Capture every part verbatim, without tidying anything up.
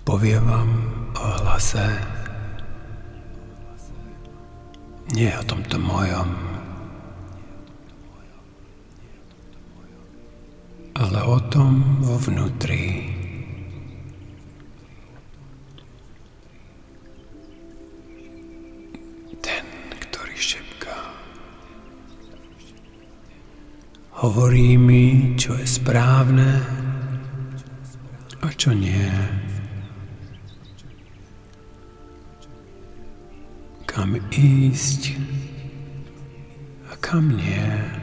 Poviem vám o hlase, nie o tomto mojom, ale o tom vo vnútri. Ten, ktorý šepká. Hovorí mi, čo je správne a čo nie. Kam ísť a kam nie.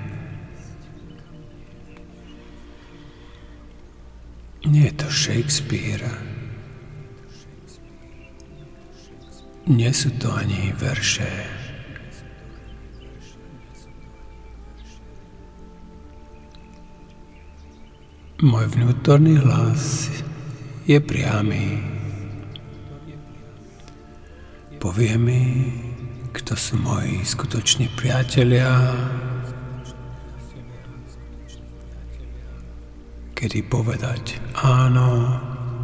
Nie je to Shakespeare. Nie sú to ani verše. Môj vnútorný hlas je priamy. Povie mi, kto sú moji skutoční priatelia, kedy povedať áno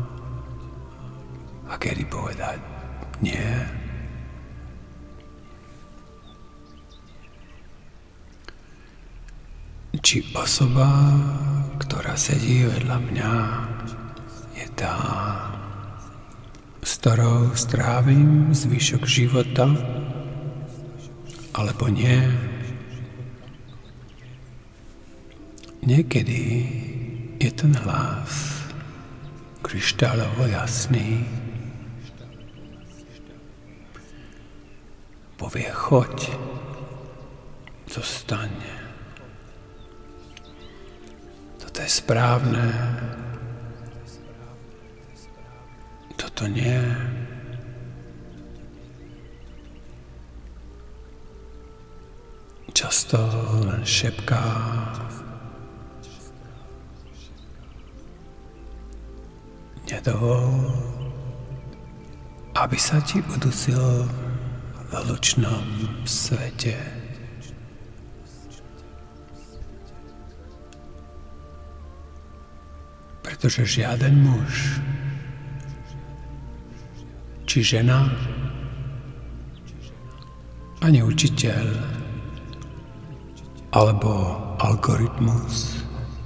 a kedy povedať nie. Či osoba, ktorá sedí vedľa mňa, je tá, s ktorou strávim zvyšok života, alebo nie. Niekedy je ten hlas kryštálovo jasný. Povie choď, zostaň. Toto je správne. Toto nie. Často len šepká. Nedovol, aby sa ti udusil v lučnom svete. Pretože žiaden muž či žena, ani učiteľ, alebo algoritmus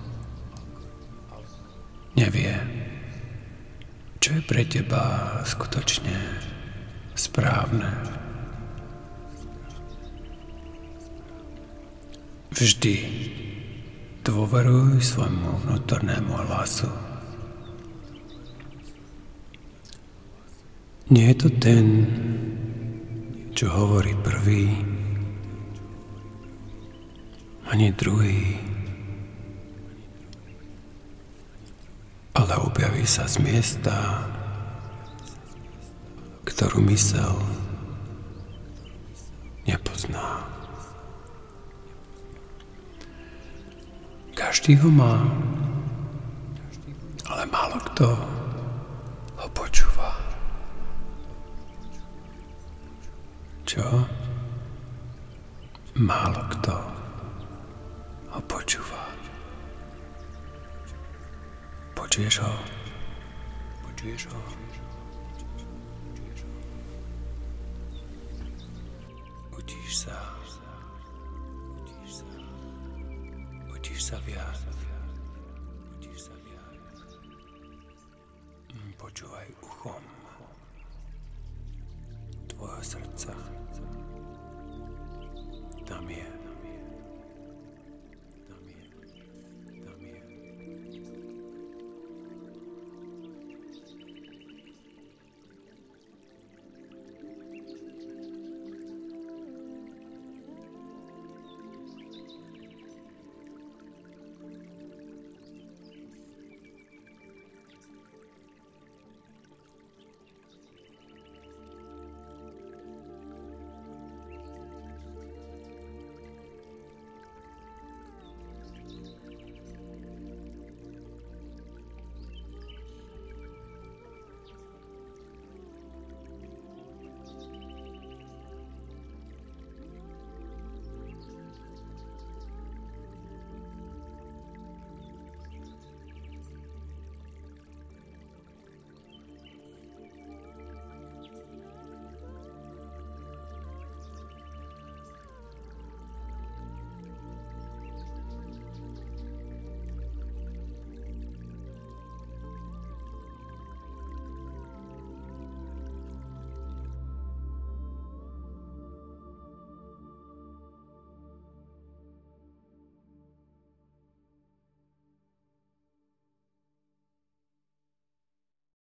nevie, čo je pre teba skutočne správne. Vždy dôveruj svojmu vnútornému hlasu. Nie je to ten, čo hovorí prvý, ani druhý, ale objaví sa z miesta, ktorú mysel nepozná. Každý ho má, ale málo kto ho počúva. Čo? Málo kto ho počúva. Počuješ ho? Počuješ ho? Učíš sa. Učíš sa. Učíš sa viac. Učíš sa viac. Počúvaj uchom tvojho srdca.